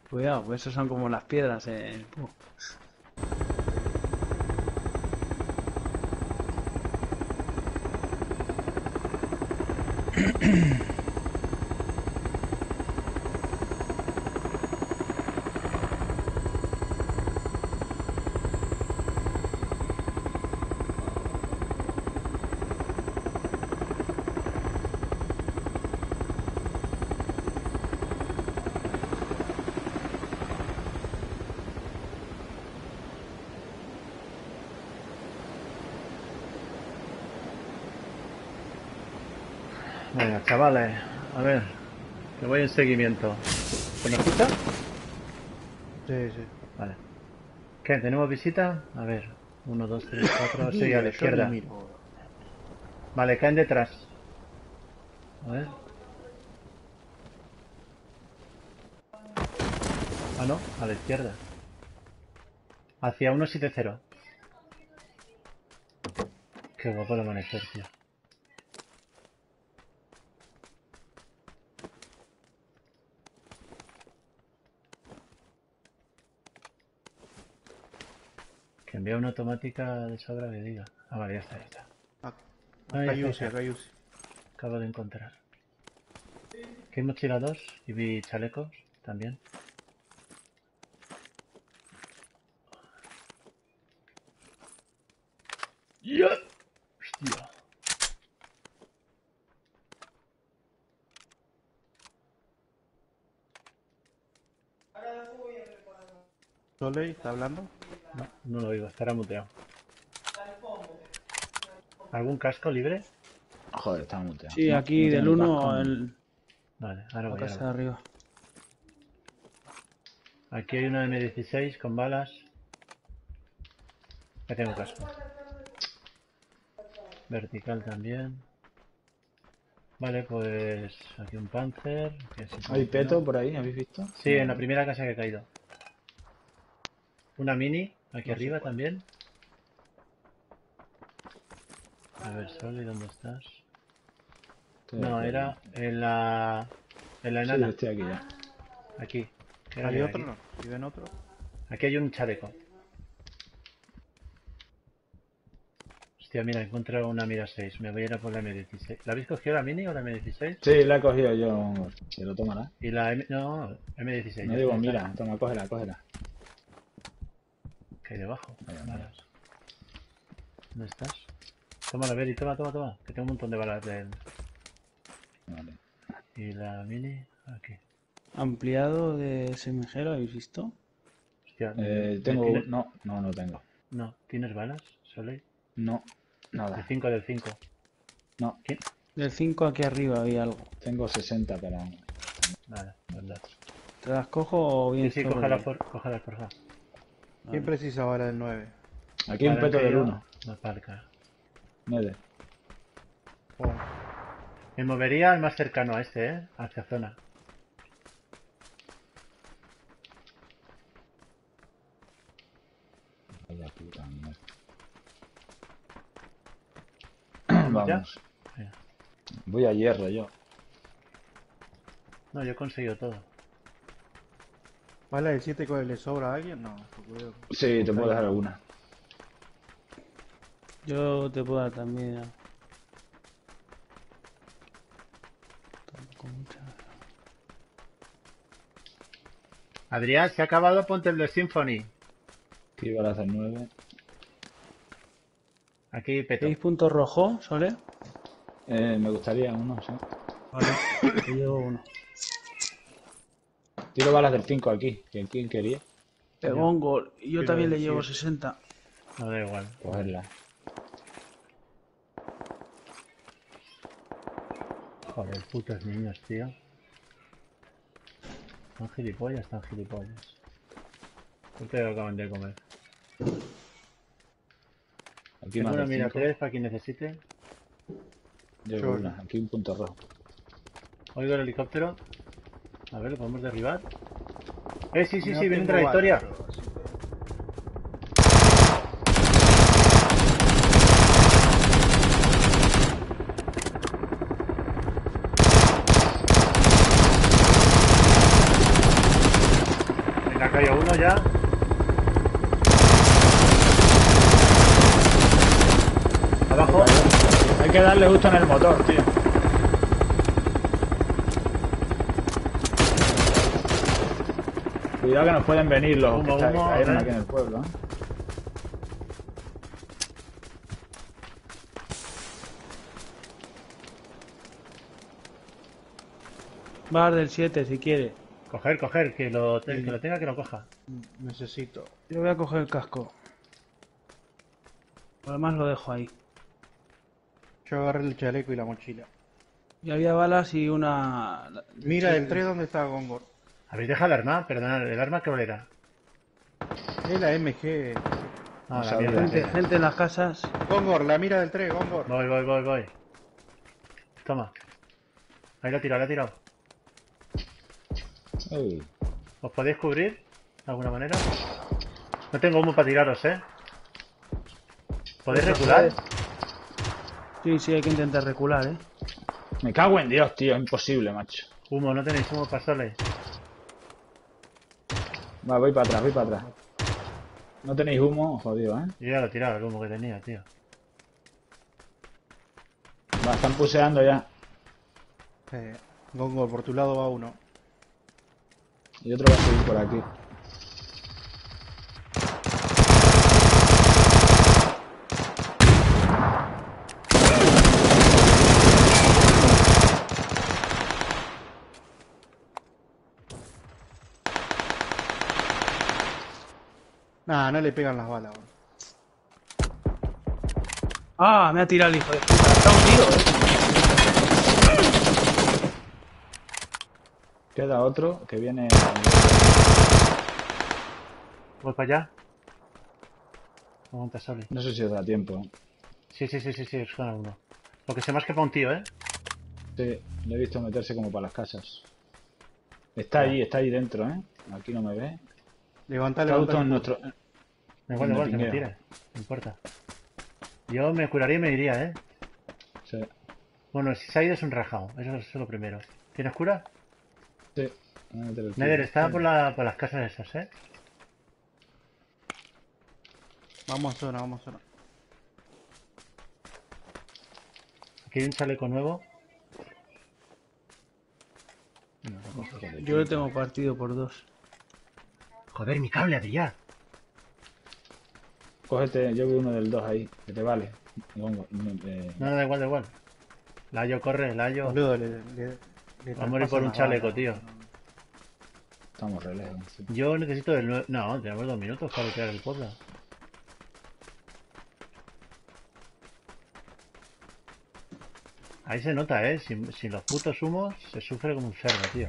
Cuidado, pues esos son como las piedras. Venga, chavales, a ver, que voy en seguimiento. ¿Se me escucha? Sí, sí. Vale. ¿Qué? ¿Tenemos visita? A ver, 1, 2, 3, 4, sí, a la izquierda. Vale, caen detrás. A ver. Ah, no, a la izquierda. Hacia 170. Qué guapo el amanecer, tío. Que envía una automática de sobra que diga. Ah, vale, ya está, ya está. Acá hay UCI, acá hay UCI. Acabo de encontrar. ¿Qué hay mochila 2? Y vi chalecos también. ¡Ya! ¡Hostia! ¿Sole está hablando? No, no lo oigo, estará muteado. ¿Algún casco libre? Joder, está muteado. Sí, No, aquí no del tiene 1 casco, en Vale, ahora la voy, casa de ahora voy. arriba. Aquí hay una M16 con balas. Ya tengo casco. Vertical también. Vale, pues aquí un Panzer. Que ¿Hay peto por ahí? ¿Habéis visto? Sí, en la primera casa que he caído. Una mini, aquí No sé arriba cuál. también. A ver, Soli, ¿dónde estás? Estoy No, aquí, era en la Sí, enana. estoy aquí ya. Aquí. ¿Qué era ¿Hay que otro? aquí? No. ¿Y ven otro? Aquí hay un chaleco. Hostia, mira, he encontrado una mira 6. Me voy a ir a por la M16. ¿La habéis cogido la mini o la M16? Sí, la he cogido yo. Se lo tomará. Y la M... No, M16. No ya digo, está. mira, toma, cógela, cógela. Que hay debajo. Vaya, Balas. ¿Dónde estás? Toma la Beri, toma, toma, toma. Que tengo un montón de balas de él. Vale. Y la mini, aquí. Ampliado de SMG, ¿lo habéis visto? Hostia, Tengo... ¿tienes? No tengo. No, ¿tienes balas, Soleil? No, Del nada. 5, del 5. No, ¿Quién? Del 5 aquí arriba había algo. tengo 60, pero... Vale, verdad. ¿Te las cojo o Sí, bien sí, solo? cógelas, porfa. ¿Quién precisa ahora del 9? Aquí hay un Vale, peto han del caído 1. las parcas. Nede. Oh, Me movería al más cercano a este, hacia zona. Vaya puta mierda. ¿Vamos ya? Vamos. Sí. Voy a hierro yo. No, yo he conseguido todo. ¿Vale el 7 con el le sobra a alguien? No. Sí, te puedo dejar alguna. Yo te puedo dar también. Tampoco muchas. Adrián, se ha acabado, ponte el de Symphony. Aquí balas del 9. Aquí peto. ¿Veis punto rojo, Sole? Me gustaría uno, sí. Vale, te llevo uno. Tiro balas del 5 aquí. ¿Quién quería? Pegó un gol. Y yo Quiero también le decir- llevo 60. No da igual. Cogerla. Joder, putos niños, tío. Están gilipollas. ¿Por qué lo acaban de comer? Aquí Tengo más una del mira 5. 3 para quien necesite. Llevo una. Aquí un punto rojo. Oigo el helicóptero. A ver, ¿lo podemos derribar? Sí, No viene tengo trayectoria. balas, pero sí. Ha caído uno ya. Abajo. Hay que darle justo en el motor, tío. Cuidado que nos pueden venir los que cayeron aquí en el pueblo, ¿eh? Bar del 7 si quiere. Coger, que lo tenga, que lo coja. Necesito. Yo voy a coger el casco. Además lo dejo ahí. Yo agarré el chaleco y la mochila. Y había balas y una... Mira, el 3 ¿dónde está Gongor? ¿Habéis dejado el arma? Perdonad, ¿el arma qué era? Es la MG. Ah, la sabía. mierda. Gente en las casas. Gongor, la mira del 3, Gongor. Voy. Toma. Ahí lo he tirado. Uy. ¿Os podéis cubrir? ¿De alguna manera? No tengo humo para tiraros, ¿eh? ¿Podéis recular? Sí, hay que intentar recular, ¿eh? Me cago en Dios, tío. Imposible, macho. Humo, no tenéis humo para soles. Va, voy para atrás. No tenéis humo, jodido, ¿eh? Yo ya lo he tirado, el humo que tenía, tío. Va, están puseando ya. Gongor, por tu lado va uno. Y otro va a seguir por aquí. Nah, no le pegan las balas. Bro. Ah, me ha tirado el hijo de puta. Está hundido, Queda otro que viene... Voy para allá. Aguanta, Soli. No sé si os da tiempo, ¿eh? Sí, suena uno. Lo que se me ha escapado un tío, ¿eh? Sí, le he visto meterse como para las casas. Está allí dentro, ¿eh? Aquí no me ve. Levanta, Está justo en levanta. nuestro... Da igual, que me tingueo. tire. No importa. Yo me curaría y me iría, ¿eh? Sí, Bueno, si se ha ido es un rajado. Eso es lo primero. ¿Tienes cura? sí. Voy a meter el Nether, tiro. está por las casas esas, ¿eh? Vamos a zona. Aquí hay un chaleco nuevo. Yo lo tengo partido por 2. Joder, mi cable, Adrián. Cógete, yo veo uno del 2 ahí, que te vale. No, da igual. Layo, corre, Layo. Boludo, Va a morir por un chaleco, tío. Estamos re lejos. Sí. Yo necesito del 9. No, tenemos 2 minutos para crear el podcast. Ahí se nota, ¿eh? Sin los putos humos se sufre como un cerdo, tío.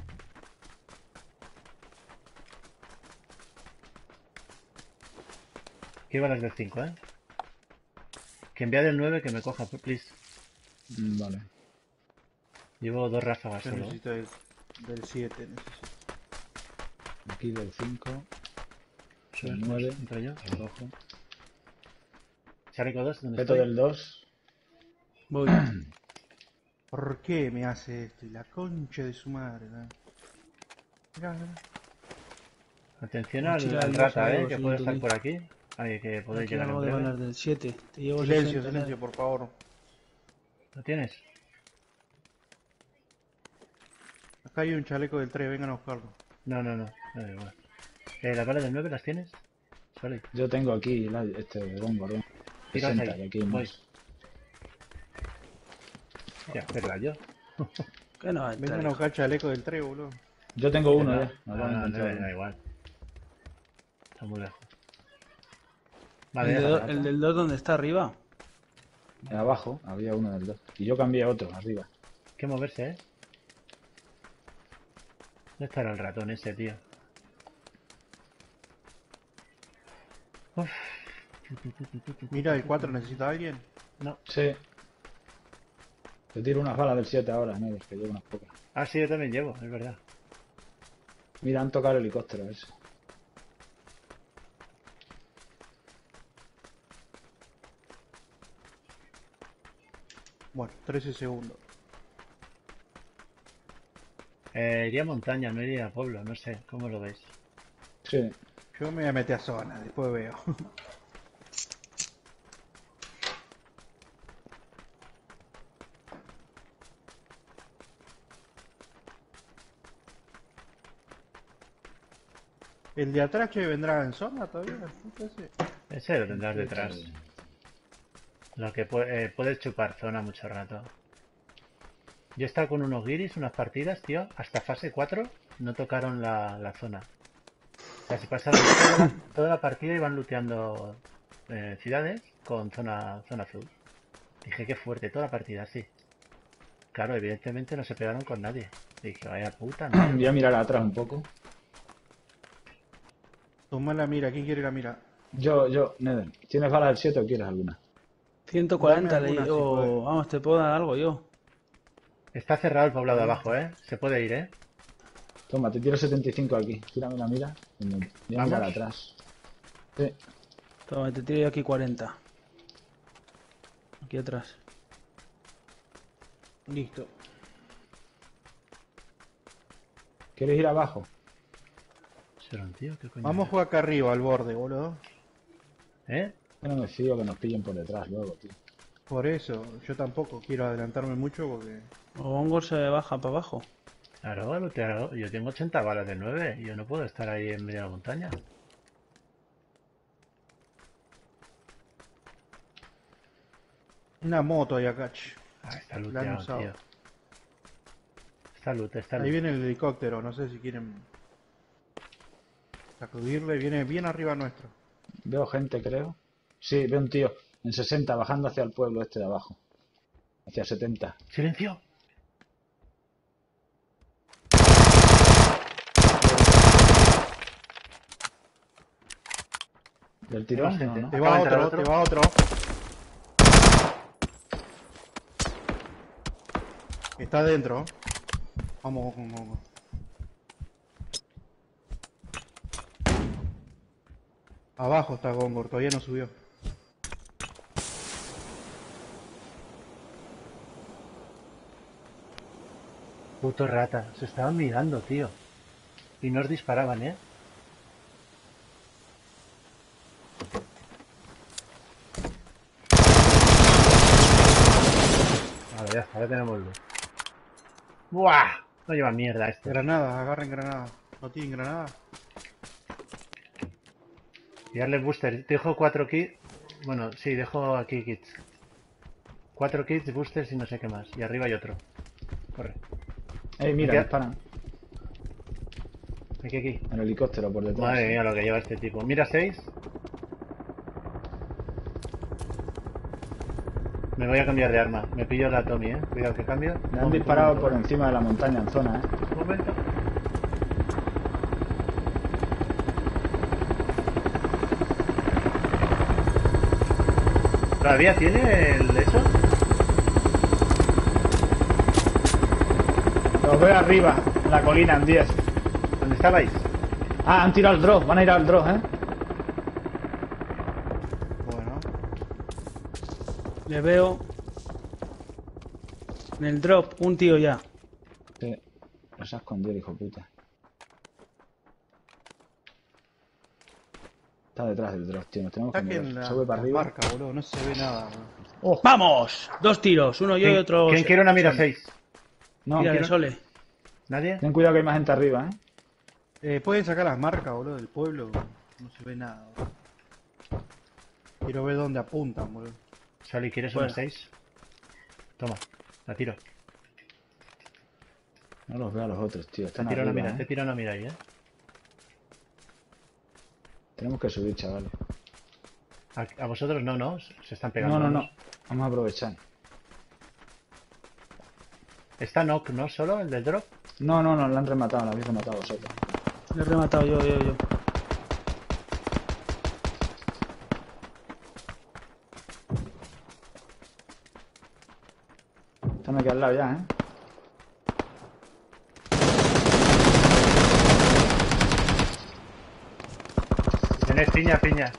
Aquí van las del 5, ¿eh? Que envía del 9 que me coja, please. Vale. Llevo 2 ráfagas Yo solo. necesito del 7. Necesito. Aquí del 5. Sube, El 9. entro yo. El rojo. Chaleco 2, ¿dónde Peto estoy? del 2. Voy. ¿Por qué me hace esto? Y la concha de su madre, ¿no? Mirá. Atención Mochila al del rata, 2, que sí, puede tú estar di. por aquí. Ay, que podéis Aquí llegar en algo de breve. balas del 7. Te llevo Silencio, 60, silencio, por favor. ¿Lo tienes? Acá hay un chaleco del 3, vengan a buscarlo. No, da igual. ¿Las balas del 9 las tienes? Soli. Yo tengo aquí este bombo, ¿no? Tiras 60, ahí. que aquí hay Voy. más. Ya, qué rayo. Que no va a entrar, Vengan a hijo. buscar el chaleco del 3, boludo. Yo tengo uno ya. No, Me acabo de encontrar da uno. igual. Está muy lejos. ¿El, Vale, de déjala. do- el del 2 dónde está arriba? Abajo había uno del 2. Y yo cambié a otro, arriba. Hay que moverse, ¿eh? ¿Dónde estará el ratón ese, tío? Uf. Mira, el 4 necesita a alguien. No. Sí. Te tiro unas balas del 7 ahora, ¿no? Que llevo unas pocas. Ah, sí, yo también llevo, es verdad. Mira, han tocado el helicóptero ese. Bueno, 13 segundos. Iría a montaña, no iría a pueblo, no sé, ¿cómo lo veis? Sí. Yo me voy a meter a zona, después veo. ¿El de atrás que vendrá en zona todavía? Entonces, Ese lo tendrás detrás. Lo que puedes chupar zona mucho rato. Yo he estado con unos guiris, unas partidas, tío. Hasta fase 4 no tocaron la zona. O sea, se pasaron toda la partida y van looteando ciudades con zona azul. Dije, qué fuerte, toda la partida, sí. Claro, evidentemente no se pegaron con nadie. Dije, vaya puta, ¿no? Voy a mirar atrás un poco. toma la mira, ¿quién quiere la mira? Yo, Nether. ¿Tienes balas del 7 o quieres alguna? 140 Dame leí. alguna, si puedes. Vamos, te puedo dar algo yo. Está cerrado el poblado de abajo, ¿eh? Se puede ir, ¿eh? Toma, te tiro 75 aquí. Tírame la mira. Voy a mirar ¿Vamos? atrás. Sí. Toma, te tiro yo aquí 40. Aquí atrás. Listo. ¿Quieres ir abajo? ¿Será un tío? ¿Qué coño? Vamos a jugar acá arriba, al borde, boludo. ¿Eh? Yo no me fío que nos pillen por detrás luego, tío. Por eso, yo tampoco quiero adelantarme mucho porque... O Gongor se baja para abajo. Claro, lootear. Yo tengo 80 balas de 9. Yo no puedo estar ahí en medio de la montaña. Una moto ahí acá. Ah, está La han looteado, usado. tío. Está loot, está Ahí loot. viene el helicóptero, no sé si quieren sacudirle, viene bien arriba nuestro. Veo gente, creo. Sí, veo un tío en 60 bajando hacia el pueblo este de abajo. Hacia 70. ¡Silencio! ¿Del tirón? Gente. No, ¿no? Te Acaba va de entrar otro, otro. te va otro. Está adentro. Vamos, vamos, vamos. Abajo está Gongor, todavía no subió. Puto rata. Se estaban mirando, tío. Y nos disparaban, ¿eh? Vale, ya está, ya tenemos luz. ¡Buah! No lleva mierda este. Granadas, agarren granadas. ¿No tienen granada? Y darle booster. Dejo 4 kits. Bueno, sí, dejo aquí kits. 4 kits, boosters y no sé qué más. Y arriba hay otro. Corre. Mira, ¿Qué? disparan. Aquí. El helicóptero por detrás. Madre mía lo que lleva este tipo. Mira 6. Me voy a cambiar de arma. Me pillo la Tommy, Cuidado que cambio. Me han disparado por encima de la montaña en zona, Un momento. ¿Todavía tiene el eso? Los veo arriba, en la colina, en 10. ¿Dónde estabais? Ah, han tirado al drop, van a ir al drop, Bueno. Le veo. En el drop, un tío ya. Sí. Los ha escondido, hijo puta. Está detrás del drop, tío. Nos tenemos que Saquen mover. la, Sube para la arriba. marca, boludo, no se ve nada. Boludo. ¡Vamos! 2 tiros, uno yo y otro. ¿Quién quiere una mira 6? No, Tírale, quiero- Sole. ¿Nadie? ten cuidado que hay más gente arriba, Pueden sacar las marcas, boludo, del pueblo. No se ve nada, boludo. Quiero ver dónde apuntan, boludo. Sally, ¿quieres Bueno. una 6? Toma, la tiro. No los veo a los otros, tío. Están Te tiro una arriba, mira, te tiro una mira ahí, Tenemos que subir, chavales. A vosotros no, se están pegando. No. Vamos a aprovechar. ¿Está knock, no? ¿Solo el del drop? No, la han rematado, la habéis rematado vosotros. Le he rematado yo. Están aquí al lado ya, Tenéis piña.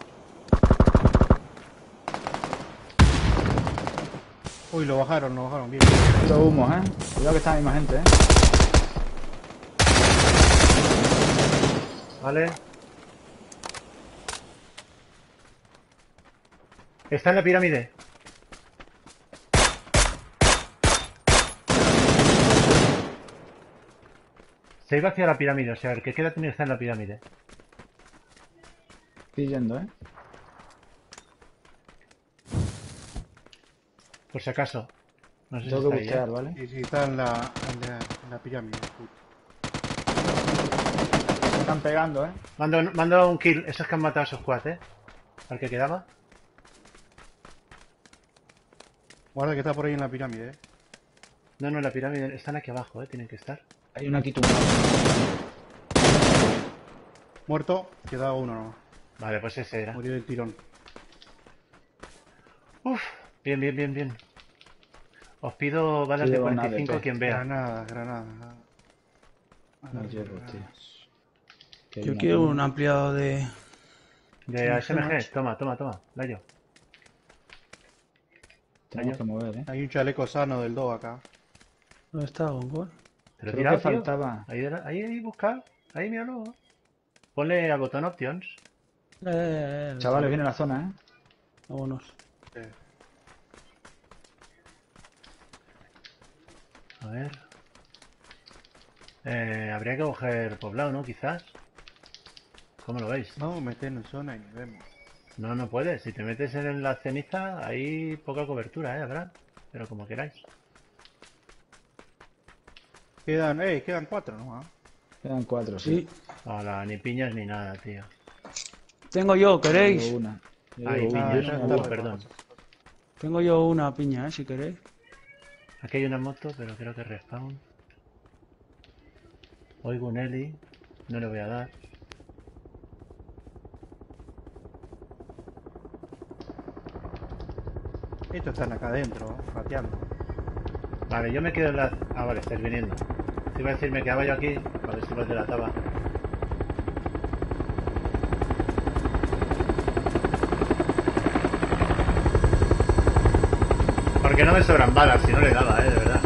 Uy, lo bajaron bien. Puro humo, Cuidado que está la misma gente, Vale. Está en la pirámide. Se iba hacia la pirámide, o sea, el que queda tiene que estar en la pirámide. Estoy yendo, ¿eh? Por si acaso. No sé si Tengo que está ahí, bustear, ¿vale? Sí, sí, está en la pirámide. Me están pegando, ¿eh? Mando un kill. Esos que han matado a esos squad, al que quedaba. Guarda que está por ahí en la pirámide, No, en la pirámide. Están aquí abajo, tienen que estar. Hay uno aquí tumbado. Muerto, quedaba uno nomás. Vale, pues ese era. Murió del tirón. Uf, bien, bien, bien, bien. Os pido balas Sí, de llevo una 45 AWP. quien vea. Granada. No llevo, tío. Que hay Yo una quiero aquí. un ampliado de... De ASMG, toma. Layo. Tenemos que mover, ¿eh? Hay un chaleco sano del 2 acá. ¿Dónde está, Gongor? Te lo he Creo tirado, que tío. faltaba. Ahí, busca. Ahí, míralo. Ponle al botón options. Chavales, viene la zona, ¿eh? Vámonos. A ver. Habría que coger poblado, ¿no? Quizás. ¿Cómo lo veis? Vamos a meter en zona y nos vemos. No puedes. Si te metes en la ceniza, hay poca cobertura, habrá. Pero como queráis. Quedan 4 nomás. Quedan 4, sí. Sí. Hola, ni piñas ni nada, tío. Tengo yo, Llevo ¿queréis? una. Yo Ay, llevo una, piñas. ya yo está, no llevo. Perdón. Tengo yo una piña, si queréis. Aquí hay una moto, pero creo que respawn. Oigo un heli. No le voy a dar. Estos están acá adentro, rateando. Vale, yo me quedo en la... Ah, vale, estáis viniendo. Te iba a decir, me quedaba yo aquí, a ver si los delataba. Porque no me sobran balas, si no le daba, de verdad.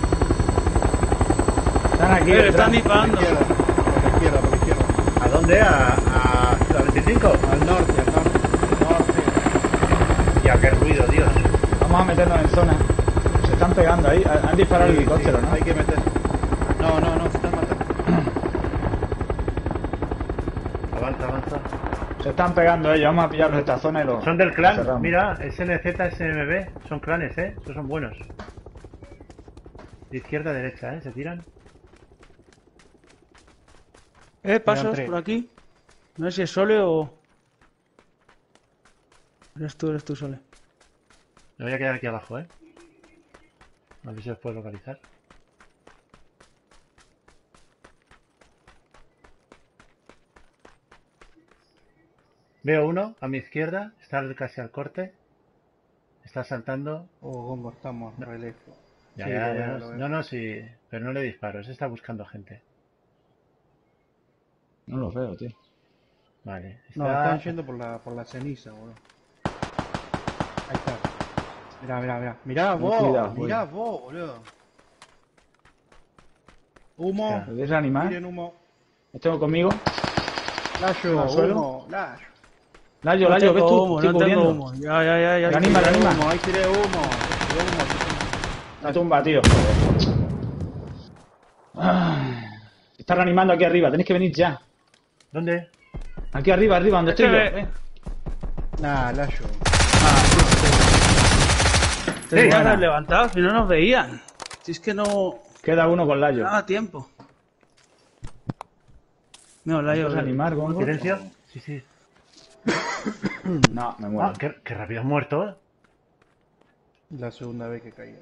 Están aquí, Están detrás. Por disparando. la izquierda. ¿A dónde? ¿A 25? Al norte. Ya, qué ruido, Dios. Vamos a meternos en zona. Se están pegando ahí. Han disparado el helicóptero, ¿no? Hay que meter. No, se están matando. Avanza. Se están pegando ellos. Vamos a pillarlos esta zona y los... Son del clan, cerramos. mira, SNZ, SMB, son clanes, estos son buenos. De izquierda a derecha, se tiran. Pasos tres. por aquí. No sé si es Sole o... Eres tú, Sole. Me voy a quedar aquí abajo, A ver si os puedo localizar. Veo uno a mi izquierda, está casi al corte. Está saltando. Gongo, estamos re lejos. Ya, Sí, ya, lo ya. veo, lo veo. No, sí, pero no le disparo, se está buscando gente. No los veo, tío. Vale, No, están yendo por la ceniza, boludo. Ahí está. Mirá cuidado, vos, boludo. Humo. Hostia. ¿Podéis reanimar? Miren humo. Los tengo conmigo. Layo, ¿Al suelo? humo. Layo. Layo, No ¿ves tengo tú? humo, Estoy no tengo cubriendo. humo. Ya. Reanima, Tiré reanima. humo, ahí tiré humo. Una tumba, tío. Está reanimando aquí arriba. Tenéis que venir ya. ¿Dónde? Aquí arriba, donde estoy yo. ve- Ven. Nah, Layo. Tenías que buena. haber levantado, si no nos veían. Si es que no... Queda uno con Layo. Nada tiempo. No, la ¿Puedes reanimar, Gongo? ¿Silencio? Sí. No, me muero. Ah, qué rápido has muerto. La segunda vez que caí.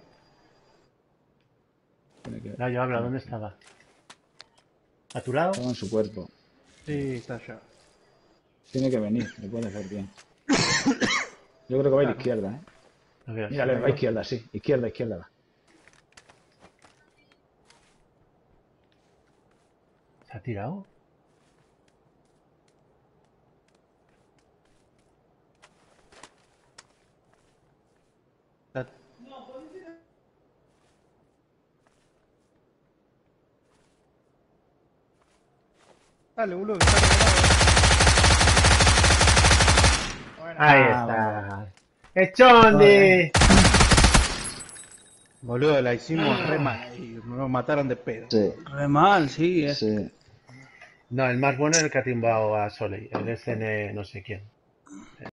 Tiene que... Yo habla, ¿dónde estaba? ¿A tu lado? Estaba en su cuerpo. Sí, está allá. Tiene que venir. Le puede hacer bien. Yo creo que va a ir a izquierda, ¿eh? No veo, Mírale, sí, va a izquierda, sí. Izquierda va. ¿Se ha tirado? Dale, boludo, que está Ahí Ah, está. ¡Echondi! Boludo, la hicimos re mal y nos mataron de pedo. Sí, Re mal, sí. sí. No, el más bueno es el que ha timbado a Soleil, el SN no sé quién.